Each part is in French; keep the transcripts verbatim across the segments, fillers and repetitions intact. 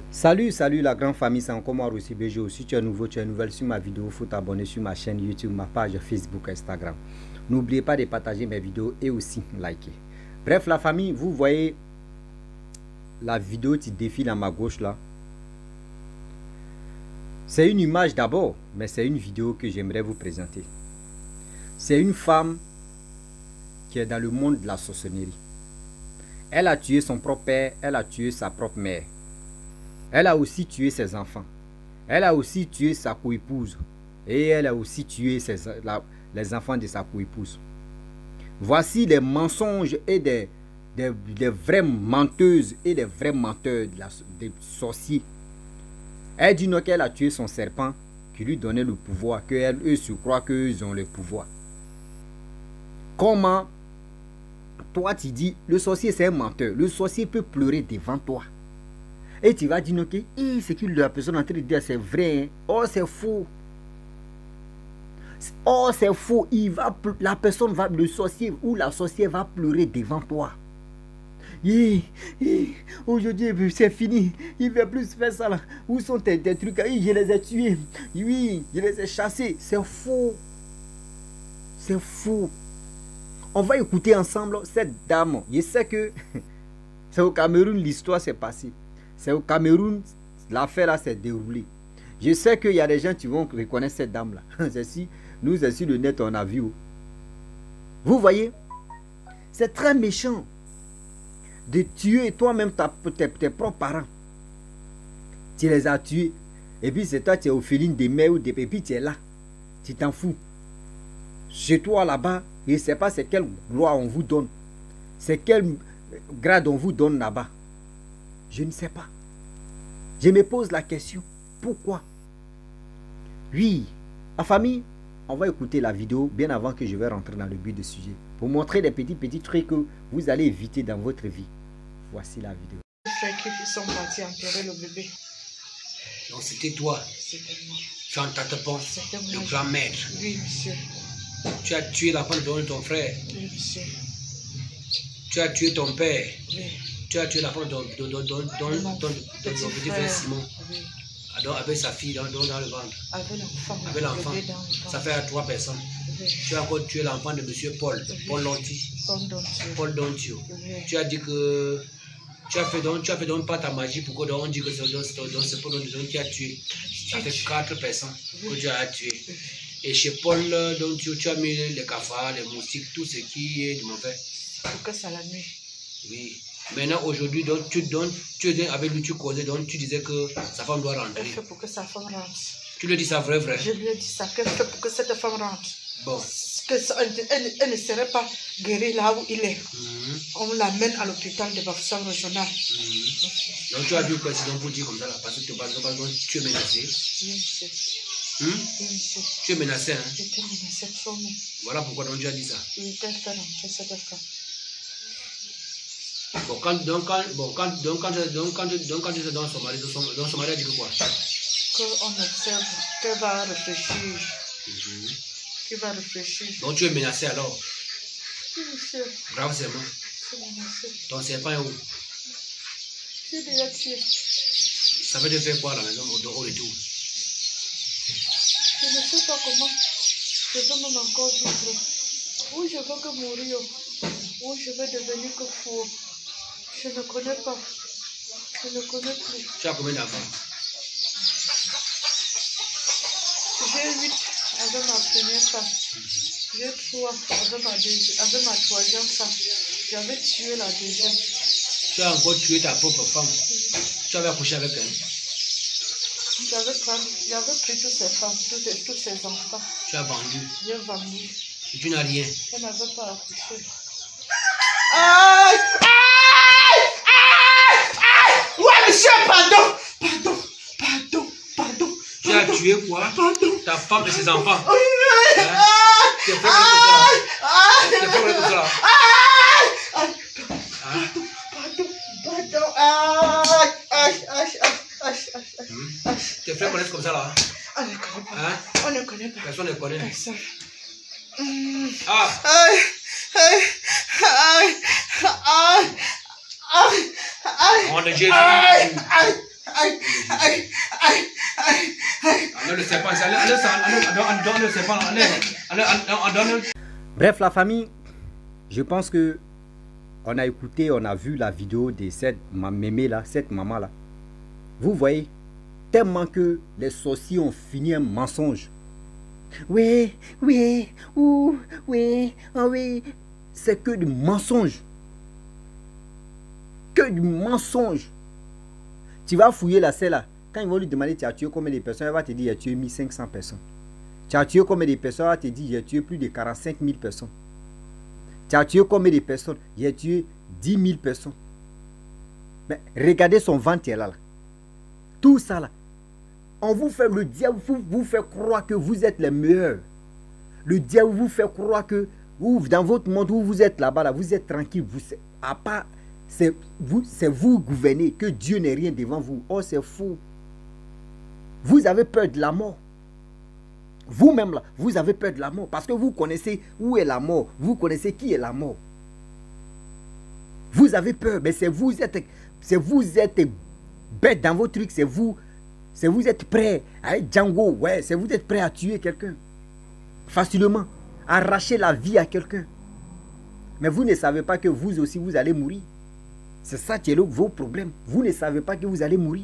Salut, salut la grande famille, c'est encore moi Rossi B G. Si tu es nouveau, tu es nouvelle sur ma vidéo, il faut t'abonner sur ma chaîne YouTube, ma page Facebook, Instagram. N'oubliez pas de partager mes vidéos et aussi liker. Bref, la famille, vous voyez la vidéo qui défile à ma gauche là. C'est une image d'abord, mais c'est une vidéo que j'aimerais vous présenter. C'est une femme qui est dans le monde de la sorcellerie. Elle a tué son propre père, elle a tué sa propre mère. Elle a aussi tué ses enfants. Elle a aussi tué sa coépouse. Et elle a aussi tué ses, la, les enfants de sa coépouse. Voici les mensonges et des, des, des vraies menteuses et des vrais menteurs de la, des sorciers. Elle dit non qu'elle a tué son serpent qui lui donnait le pouvoir, qu'eux eux se croient qu'ils ont le pouvoir. Comment toi tu dis le sorcier c'est un menteur, le sorcier peut pleurer devant toi. Et tu vas dire, ok, eh, ce que la personne est en train de dire, c'est vrai. Hein? Oh, c'est faux. Oh, c'est faux. Il va, la personne va, le sorcier ou la sorcière va pleurer devant toi. Eh, eh, aujourd'hui, c'est fini. Il ne va plus faire ça là. Où sont tes, tes trucs? Eh, je les ai tués. Oui, je les ai chassés. C'est faux. C'est faux. On va écouter ensemble cette dame. Je sais que c'est au Cameroun l'histoire s'est passée. C'est au Cameroun, l'affaire là s'est déroulée. Je sais qu'il y a des gens qui vont reconnaître cette dame là. Si nous, sur le net, on a vu. Vous voyez, c'est très méchant de tuer toi-même tes, tes propres parents. Tu les as tués. Et puis c'est toi, tu es au féline des mères ou des pépis, tu es là. Tu t'en fous. Chez toi là-bas, je ne sais pas c'est quelle gloire on vous donne. C'est quel grade on vous donne là-bas. Je ne sais pas. Je me pose la question. Pourquoi? Oui, la famille, on va écouter la vidéo bien avant que je vais rentrer dans le but du sujet. Pour montrer des petits petits trucs que vous allez éviter dans votre vie. Voici la vidéo. Les frères qui sont partis enterrer le bébé. Donc c'était toi. C'était moi. Jean Tatepon, le grand maître. Oui, monsieur. Tu as tué l'enfant de ton frère. Oui, monsieur. Tu as tué ton père. Oui. Tu as tué l'enfant de ton petit frère Simon. Oui. Alors, avec sa fille dans, dans le ventre. Avec l'enfant. Avec l'enfant. Ça fait à trois personnes. Oui. Tu as encore tué l'enfant de monsieur Paul. Oui. Paul Lonti. Paul Dontio. Oui. Tu as dit que tu as fait donc, tu as fait donc pas ta magie pour qu'on dise que c'est pour nous qui a tué. Ça fait quatre personnes que tu as tué. Oui. Et chez Paul Dontio, tu as mis les cafards, les moustiques, tout ce qui est de mauvais. Pour que ça la nuit. Oui. Maintenant, aujourd'hui, donc, tu, donc, tu es avec lui, tu causais, donc tu disais que sa femme doit rentrer. Elle fait pour que sa femme rentre. Tu lui dis ça vrai, vrai? Je lui ai dit ça, qu'elle fait pour que cette femme rentre. Bon. Que ça, elle, elle, elle ne serait pas guérie là où il est. Mm-hmm. On l'amène à l'hôpital de Bafoussam régional. Mm-hmm. Donc tu as dit le président pour dire comme ça, là, parce que tu, parce que tu es menacé. Oui, monsieur. Hum? Oui, monsieur. Tu es menacé, hein? J'étais menacée trop, mais... Voilà pourquoi donc tu as dit ça. Oui, qu'elle fait rentrer cette femme. Bon, quand, donc, quand, bon, quand, donc, quand, donc, quand, donc, quand tu es dans son mari, dans son, dans son mari a dit que quoi? Qu'on observe, qu'elle va réfléchir. Mm-hmm. Qu'elle va réfléchir. Donc tu es menacé alors? Oui, monsieur. Grave serment. Je suis menacé. Ton serpent est où? Je l'ai déjà tué. Ça veut te faire quoi à la maison, au dehors et tout? Je ne sais pas comment. Je veux même encore vivre. Où je veux que mourir. Où je vais devenir que fou. Je ne connais pas. Je ne connais plus. Tu as combien d'enfants? J'ai huit avec ma première femme. J'ai trois avec ma, deuxième, avec ma troisième femme. J'avais tué la deuxième. Tu as encore tué ta propre femme? Oui. Tu avais accouché avec elle? J'avais pris toutes ces femmes, tous ces, tous ces enfants. Tu as vendu? J'ai vendu. Et tu n'as rien? Elle n'avait pas accouché. Aïe! Aïe! Aïe! Aïe! Ouais, monsieur, pardon! Pardon! Pardon! Pardon! Tu as tué quoi? Pardon! Ta femme et ses enfants? Oui! Hein? Tu es fait comme ça là? Aïe! Pardon! Pardon! Pardon! Aïe! Aïe! Aïe! Aïe! Aïe! Tes frères connaissent comme ça là? On ne connaît pas. Hein? On ne connaît pas. Personne ne connaît. Personne. Ah! Aïe! Aïe! Aïe! Aïe! Aïe! Aïe! On est Jésus. Aïe! Aïe! Aïe! donne le serpent. On donne... Bref, la famille, je pense que on a écouté, on a vu la vidéo de cette mémé là, cette maman là. Vous voyez, tellement que les sorciers ont fini un mensonge. Oui, oui, ouh, oui, oh oui. C'est que du mensonge. Que du mensonge. Tu vas fouiller la selle là. Quand ils vont lui demander tu as tué combien de personnes, elle va te dire tu as tué mille cinq cents personnes. Tu as tué combien de personnes, elle va te dire j'ai tué plus de quarante-cinq mille personnes. Tu as tué combien de personnes? J'ai tué dix mille personnes. Mais regardez son ventre là, là. Tout ça là. On vous fait, le diable vous, vous fait croire que vous êtes les meilleurs. Le diable vous fait croire que vous, dans votre monde où vous êtes là-bas, là, vous êtes tranquille. Vous, à part, c'est vous, c'est vous gouvernez, que Dieu n'est rien devant vous. Oh, c'est faux. Vous avez peur de la mort. Vous-même là, vous avez peur de la mort parce que vous connaissez où est la mort. Vous connaissez qui est la mort. Vous avez peur, mais c'est vous êtes, c'est vous êtes bête dans vos trucs, c'est vous. C'est vous êtes prêt à être Django, ouais, c'est vous êtes prêt à tuer quelqu'un. Facilement. Arracher la vie à quelqu'un. Mais vous ne savez pas que vous aussi, vous allez mourir. C'est ça qui est le, vos problèmes. Vous ne savez pas que vous allez mourir.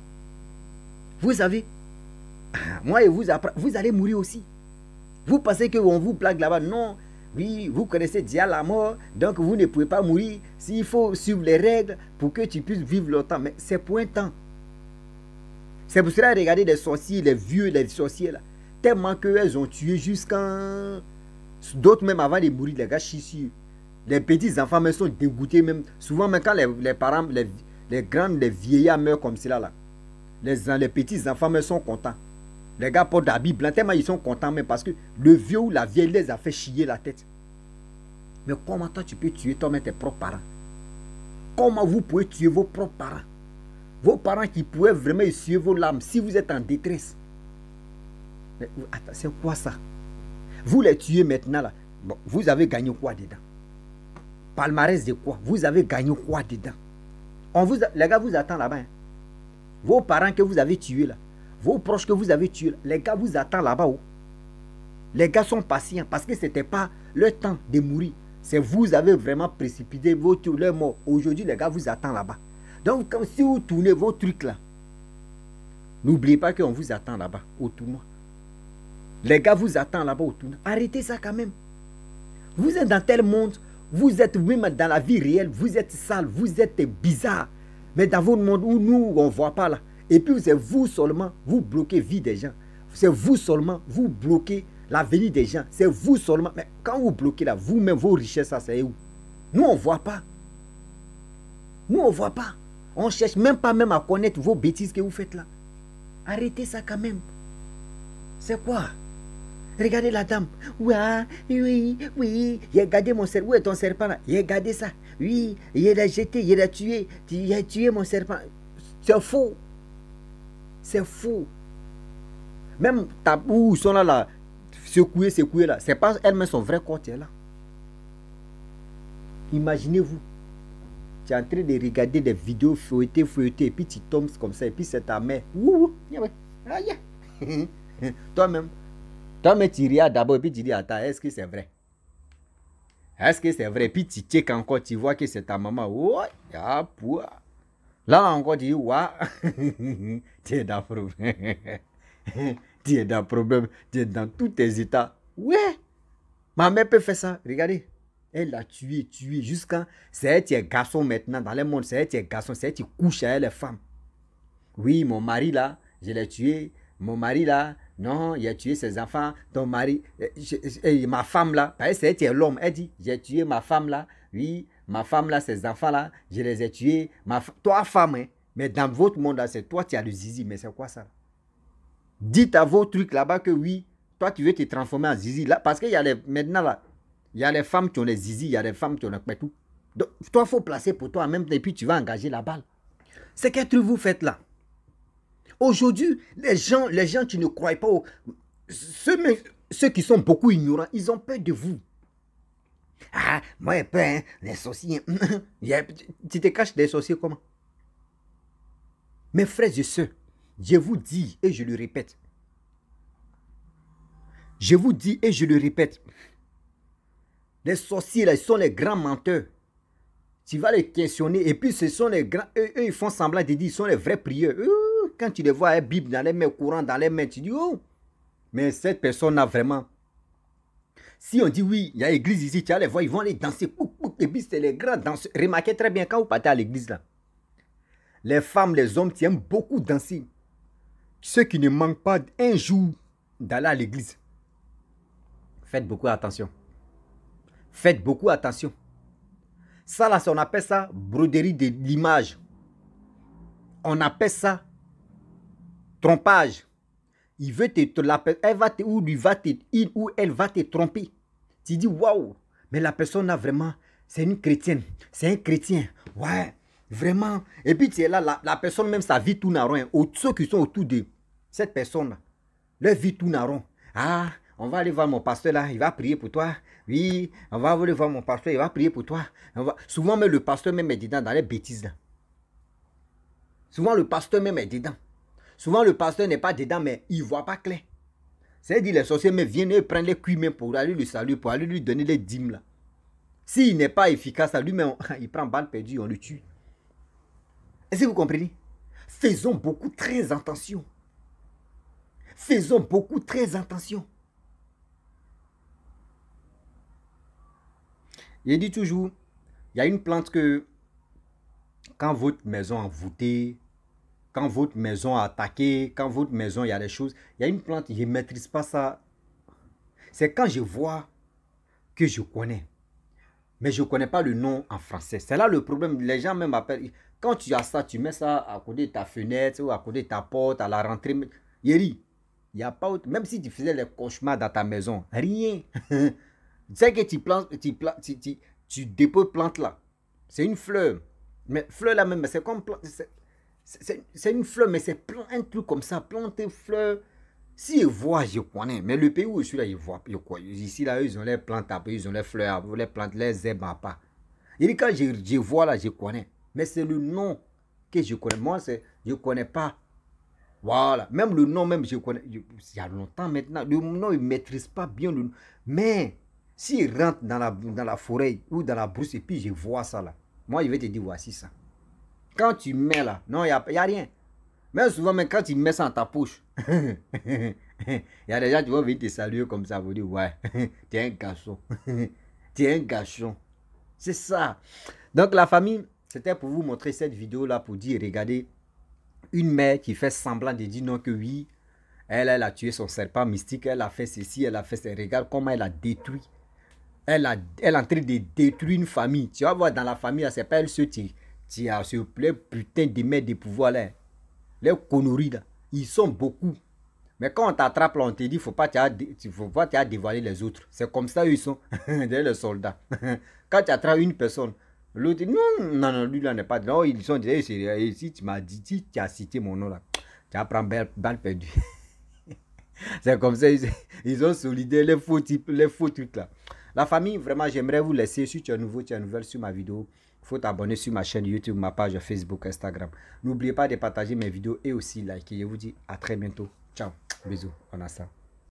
Vous savez, moi et vous, vous allez mourir aussi. Vous pensez qu'on vous plaque là-bas. Non, oui, vous connaissez déjà la mort, donc vous ne pouvez pas mourir. S'il faut suivre les règles pour que tu puisses vivre longtemps. Mais c'est pour un temps. C'est pour cela, regardez les sorciers, les vieux, les sorciers là. Tellement qu'elles ont tué jusqu'à... D'autres même avant de mourir, les gars chissent. Les petits enfants même sont dégoûtés même. Souvent même quand les, les parents, les, les grands, les vieillards meurent comme cela là. Les, les petits enfants même sont contents. Les gars portent d'habits blancs, tellement ils sont contents même parce que le vieux ou la vieille les a fait chier la tête. Mais comment toi tu peux tuer toi-même tes propres parents? Comment vous pouvez tuer vos propres parents? Vos parents qui pouvaient vraiment essuyer vos larmes si vous êtes en détresse. Mais attends, c'est quoi ça? Vous les tuez maintenant là. Bon, vous avez gagné quoi dedans? Palmarès de quoi? Vous avez gagné quoi dedans? On vous a, les gars vous attendent là-bas. Hein. Vos parents que vous avez tués là. Vos proches que vous avez tués là. Les gars vous attendent là-bas. Oh. Les gars sont patients parce que ce n'était pas le temps de mourir. C'est vous avez vraiment précipité vos leur mort. Aujourd'hui les gars vous attendent là-bas. Donc, comme si vous tournez vos trucs là, n'oubliez pas qu'on vous attend là-bas, au tournoi. Les gars vous attendent là-bas au tournoi. Arrêtez ça quand même. Vous êtes dans tel monde, vous êtes même dans la vie réelle, vous êtes sale, vous êtes bizarre. Mais dans votre monde où nous, on ne voit pas là. Et puis, c'est vous seulement, vous bloquez la vie des gens. C'est vous seulement, vous bloquez l'avenir des gens. C'est vous seulement. Mais quand vous bloquez là, vous-même, vos richesses, ça c'est où? Nous, on ne voit pas. Nous, on ne voit pas. On ne cherche même pas même à connaître vos bêtises que vous faites là. Arrêtez ça quand même. C'est quoi? Regardez la dame. Oui, oui, oui. Il a gardé mon serpent. Où est ton serpent là? Il a gardé ça. Oui, il l'a jeté, il l'a tué. Il a tué mon serpent. C'est faux. C'est faux. Même où ils sont là, là secoués, secoués là. C'est pas elle-même son vrai corps là. Imaginez-vous. Tu es en train de regarder des vidéos feuilletées, feuilletées, et puis tu tombes comme ça, et puis c'est ta mère. Toi-même, toi-même, tu regardes d'abord, et puis tu dis, attends, est-ce que c'est vrai? Est-ce que c'est vrai? Et puis tu check encore, tu vois que c'est ta maman. Oh, ah, là encore, tu dis, ouais, tu es dans le problème. Tu es dans le problème, tu es dans tous tes états. Ouais, ma mère peut faire ça, regardez. Elle l'a tué, tué, jusqu'à... C'est elle qui est garçon maintenant, dans le monde, c'est elle qui est garçon, c'est elle qui couche avec les femmes. Oui, mon mari là, je l'ai tué. Mon mari là, non, il a tué ses enfants. Ton mari, je, je, ma femme là, c'est elle qui est l'homme. Elle dit, j'ai tué ma femme là. Oui, ma femme là, ses enfants là, je les ai tués. Ma, toi, femme, hein, mais dans votre monde là, c'est toi qui as le zizi. Mais c'est quoi ça? Dites à vos trucs là-bas que oui, toi tu veux te transformer en zizi. Là, parce qu'il y a les, maintenant là, il y a les femmes qui ont les zizi, il y a les femmes qui ont les tout. Donc, toi, il faut placer pour toi en même temps et puis tu vas engager la balle. C'est quel truc vous faites là? Aujourd'hui, les gens, les gens qui ne croient pas, au, ceux, ceux qui sont beaucoup ignorants, ils ont peur de vous. Ah, moi j'ai peur, hein, les sorciers. Tu te caches des sorciers comment? Mes frères et sœurs, je vous dis et je le répète, Je vous dis et je le répète, les sorciers, là, ils sont les grands menteurs. Tu vas les questionner et puis ce sont les grands, eux, eux ils font semblant de dire, ils sont les vrais prieurs. Euh, quand tu les vois, la Bible dans les mains, courant dans les mains, tu dis, oh, mais cette personne-là vraiment, si on dit oui, il y a l'église ici, tu vas les voir, ils vont aller danser, et puis c'est les grands danseurs. Remarquez très bien quand vous partez à l'église là, les femmes, les hommes, tu aimes beaucoup danser. Ceux qui ne manquent pas un jour d'aller à l'église. Faites beaucoup attention. Faites beaucoup attention. Ça là, on appelle ça broderie de l'image. On appelle ça trompage. Il veut te, la, elle va te, ou lui va te, il ou elle va te tromper. Tu dis waouh, mais la personne là vraiment, c'est une chrétienne, c'est un chrétien. Ouais, vraiment. Et puis tu es là, la, la personne même sa vie tourne en rond. Hein. Ceux qui sont autour de cette personne là, leur vie tourne en rond. Ah, on va aller voir mon pasteur là, il va prier pour toi. Oui, on va aller voir mon pasteur, il va prier pour toi. On va... Souvent même le pasteur même est dedans dans les bêtises là. Souvent le pasteur même est dedans. Souvent le pasteur n'est pas dedans mais il ne voit pas clair. C'est-à-dire les sorciers mais viennent et prennent les cuits même pour aller lui saluer, pour aller lui donner les dîmes là. S'il n'est pas efficace à lui-même, il prend balle perdue, on le tue. Est-ce que vous comprenez? Faisons beaucoup très attention. Faisons beaucoup très attention. Il dit toujours, il y a une plante que quand votre maison est envoûtée, quand votre maison est attaquée, quand votre maison, il y a des choses, il y a une plante, je ne maîtrise pas ça. C'est quand je vois que je connais, mais je ne connais pas le nom en français. C'est là le problème. Les gens même appellent, quand tu as ça, tu mets ça à côté de ta fenêtre ou à côté de ta porte, à la rentrée. Yeri, il n'y a pas autre, même si tu faisais les cauchemars dans ta maison, rien. Tu sais que tu plantes, tu, plantes, tu, tu, tu déposes plante là. C'est une fleur. Mais fleur là même, c'est comme c'est une fleur, mais c'est plein un truc comme ça, plante fleur. Si je vois, je connais. Mais le pays où je suis là, je vois. Je quoi. Ici là, ils ont les plantes à ils ont les fleurs, les plantes, les herbes à pas. Et quand je, je vois là, je connais. Mais c'est le nom que je connais. Moi, c'est je connais pas. Voilà. Même le nom, même je connais. Je, il y a longtemps maintenant. Le nom, il ne maîtrise pas bien le nom. Mais s'il rentre dans la, dans la forêt ou dans la brousse et puis je vois ça là, moi je vais te dire voici ça. Quand tu mets là, non, il n'y a, y a rien. Mais souvent, mais quand tu mets ça dans ta poche, il y a des gens qui vont venir te saluer comme ça, vous dire ouais, tu es un garçon. Tu es un garçon. C'est ça. Donc la famille, c'était pour vous montrer cette vidéo là pour dire, regardez, une mère qui fait semblant de dire non que oui, elle, elle a tué son serpent mystique, elle a fait ceci, elle a fait ses regards, comment elle a détruit. Elle, a, elle est en train de détruire une famille. Tu vas voir dans la famille, c'est pas elle seule qui, qui a ce putain de merde de pouvoir là. Les conneries là, ils sont beaucoup. Mais quand on t'attrape là, on te dit, il ne faut pas te dévoiler les autres. C'est comme ça ils sont, les soldats. Quand tu attrapes une personne, l'autre dit, non, non, non, lui là n'est pas. Non, ils sont déjà, si tu m'as dit, si tu as cité mon nom là, tu vas prendre balle, balle perdue. C'est comme ça, ils, ils ont solidé les faux types, les faux trucs là. La famille, vraiment, j'aimerais vous laisser. Si tu es nouveau, tu es nouvelle sur ma vidéo, il faut t'abonner sur ma chaîne YouTube, ma page Facebook, Instagram. N'oubliez pas de partager mes vidéos et aussi liker. Je vous dis à très bientôt. Ciao. Bisous. On a ça.